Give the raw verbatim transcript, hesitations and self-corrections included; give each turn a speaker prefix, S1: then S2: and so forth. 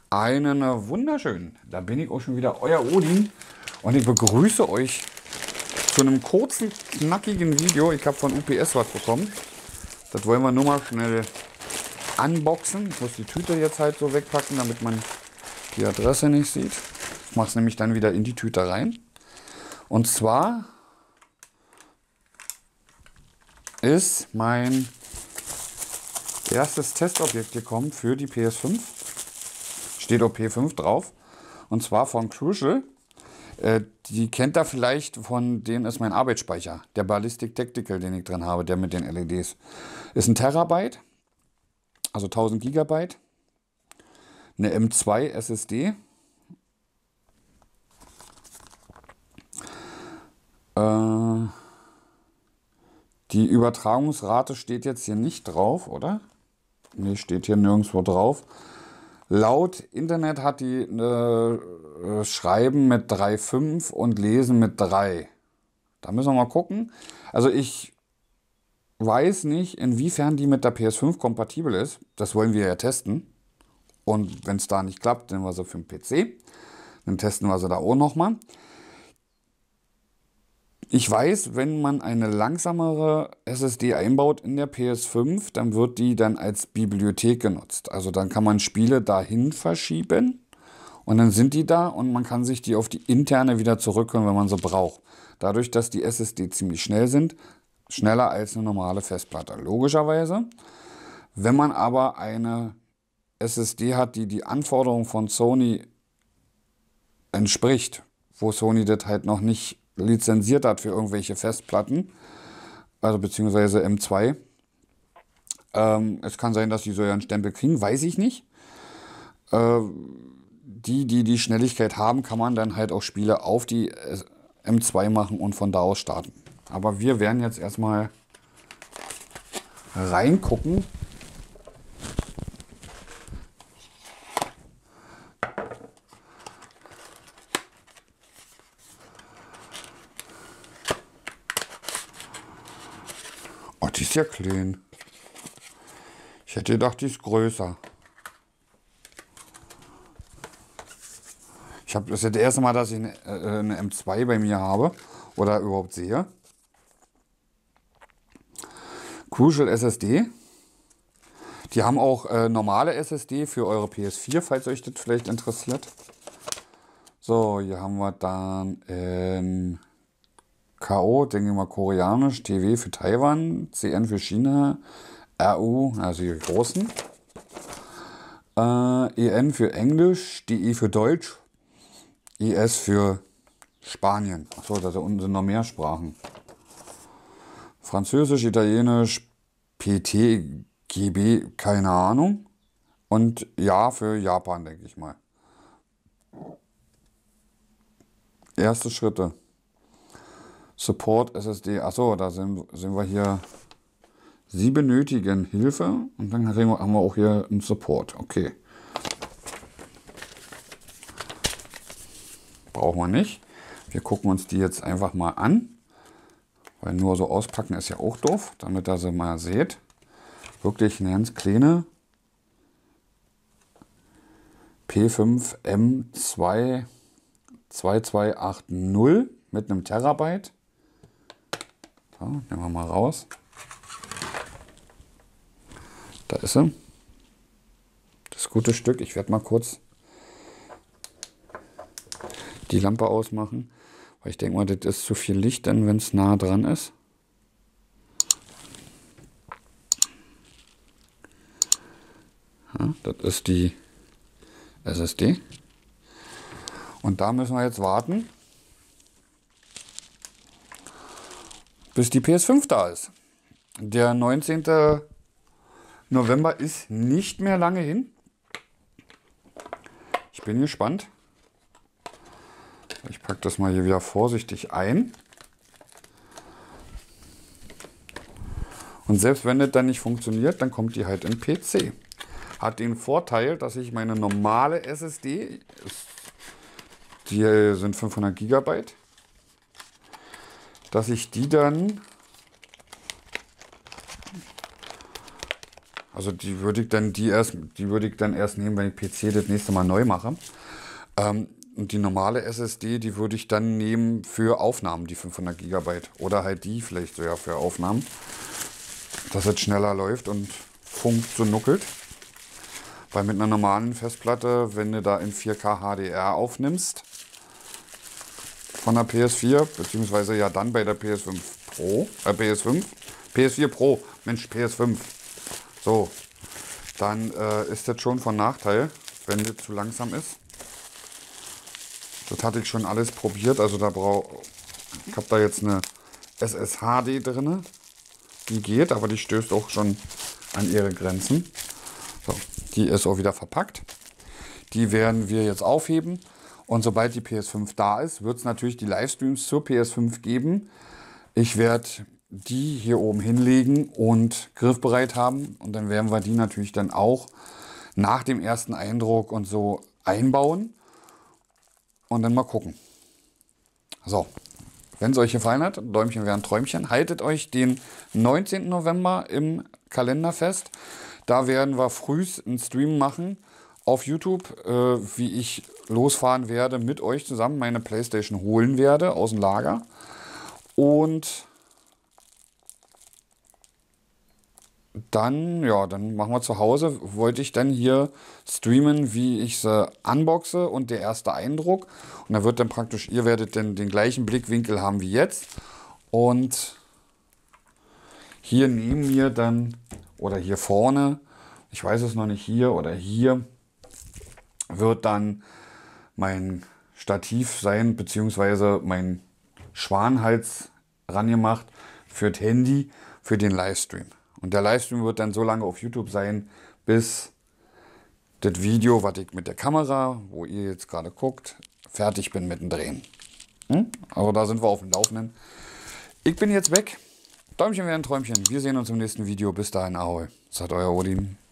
S1: Einen wunderschönen, da bin ich auch schon wieder, euer Odin, und ich begrüße euch zu einem kurzen, knackigen Video. Ich habe von U P S was bekommen. Das wollen wir nur mal schnell unboxen. Ich muss die Tüte jetzt halt so wegpacken, damit man die Adresse nicht sieht. Ich mache es nämlich dann wieder in die Tüte rein. Und zwar ist mein erstes Testobjekt gekommen für die P S fünf. Steht auch P fünf drauf. Und zwar von Crucial. Äh, die kennt ihr vielleicht, von denen ist mein Arbeitsspeicher. Der Ballistic Tactical, den ich drin habe, der mit den L E Ds. Ist ein Terabyte, also tausend Gigabyte. Eine M zwei S S D. Äh, die Übertragungsrate steht jetzt hier nicht drauf, oder? Ne, steht hier nirgendwo drauf. Laut Internet hat die äh, Schreiben mit drei Komma fünf und Lesen mit drei. Da müssen wir mal gucken. Also ich weiß nicht, inwiefern die mit der P S fünf kompatibel ist. Das wollen wir ja testen. Und wenn es da nicht klappt, nehmen wir sie für den P C. Dann testen wir sie da auch nochmal. Ich weiß, wenn man eine langsamere S S D einbaut in der P S fünf, dann wird die dann als Bibliothek genutzt. Also dann kann man Spiele dahin verschieben und dann sind die da und man kann sich die auf die interne wieder zurückholen, wenn man sie braucht. Dadurch, dass die S S D ziemlich schnell sind, schneller als eine normale Festplatte, logischerweise. Wenn man aber eine S S D hat, die die Anforderungen von Sony entspricht, wo Sony das halt noch nicht lizenziert hat für irgendwelche Festplatten, also beziehungsweise M zwei. Ähm, es kann sein, dass die so einen Stempel kriegen, weiß ich nicht. Äh, die, die die Schnelligkeit haben, kann man dann halt auch Spiele auf die M zwei machen und von da aus starten. Aber wir werden jetzt erstmal reingucken. Oh, die ist ja klein. Ich hätte gedacht, die ist größer. Ich habe das ist das erste Mal, dass ich eine, äh, eine M zwei bei mir habe oder überhaupt sehe. Crucial S S D. Die haben auch äh, normale S S D für eure P S vier, falls euch das vielleicht interessiert. So, hier haben wir dann ähm, K O, denke ich mal koreanisch, T W für Taiwan, C N für China, R U, also die großen, äh, E N für Englisch, D I für Deutsch, I S für Spanien. Achso, da unten sind noch mehr Sprachen. Französisch, Italienisch, P T, G B, keine Ahnung. Und Ja für Japan, denke ich mal. Erste Schritte. Support S S D, achso, da sind, sind wir hier. Sie benötigen Hilfe und dann haben wir auch hier einen Support. Okay. Brauchen wir nicht. Wir gucken uns die jetzt einfach mal an. Weil nur so auspacken ist ja auch doof, damit ihr sie mal seht. Wirklich eine ganz kleine P fünf M zwei zwei zwei acht null mit einem Terabyte. So, nehmen wir mal raus. Da ist sie. Das gute Stück. Ich werde mal kurz die Lampe ausmachen, weil ich denke mal, das ist zu viel Licht, denn wenn es nah dran ist. Ja, das ist die S S D. Und da müssen wir jetzt warten, bis die P S fünf da ist. Der neunzehnte November ist nicht mehr lange hin. Ich bin gespannt. Ich packe das mal hier wieder vorsichtig ein. Und selbst wenn das dann nicht funktioniert, dann kommt die halt in P C. Hat den Vorteil, dass ich meine normale S S D, die sind fünfhundert Gigabyte, dass ich die dann Also die würde ich dann die erst, die würde ich dann erst nehmen, wenn ich P C das nächste Mal neu mache. Ähm, und die normale S S D, die würde ich dann nehmen für Aufnahmen, die fünfhundert Gigabyte. Oder halt die vielleicht sogar für Aufnahmen. Dass es schneller läuft und funkt so nuckelt. Weil mit einer normalen Festplatte, wenn du da in vier K H D R aufnimmst, von der P S vier, beziehungsweise ja dann bei der P S fünf Pro, äh P S fünf, P S vier Pro, Mensch, P S fünf. So, dann äh, ist das schon von Nachteil, wenn das zu langsam ist. Das hatte ich schon alles probiert, also da brauche ich habe da jetzt eine S S H D drin, die geht, aber die stößt auch schon an ihre Grenzen. So, die ist auch wieder verpackt. Die werden wir jetzt aufheben und sobald die P S fünf da ist, wird es natürlich die Livestreams zur P S fünf geben. Ich werde die hier oben hinlegen und griffbereit haben und dann werden wir die natürlich dann auch nach dem ersten Eindruck und so einbauen und dann mal gucken. So, wenn es euch gefallen hat, Däumchen wäre ein Träumchen, haltet euch den neunzehnten November im Kalender fest. Da werden wir frühs einen Stream machen auf YouTube, äh, wie ich losfahren werde mit euch zusammen, meine PlayStation holen werde aus dem Lager. Und dann, ja, dann machen wir zu Hause, wollte ich dann hier streamen, wie ich sie unboxe und der erste Eindruck. Und da wird dann praktisch, ihr werdet dann den gleichen Blickwinkel haben wie jetzt. Und hier neben mir dann, oder hier vorne, ich weiß es noch nicht, hier oder hier, wird dann mein Stativ sein, beziehungsweise mein Schwanhals rangemacht für das Handy, für den Livestream. Und der Livestream wird dann so lange auf YouTube sein, bis das Video, was ich mit der Kamera, wo ihr jetzt gerade guckt, fertig bin mit dem Drehen. Hm? Also da sind wir auf dem Laufenden. Ich bin jetzt weg. Däumchen wäre ein Träumchen. Wir sehen uns im nächsten Video. Bis dahin, ahoi. Sagt euer Odin.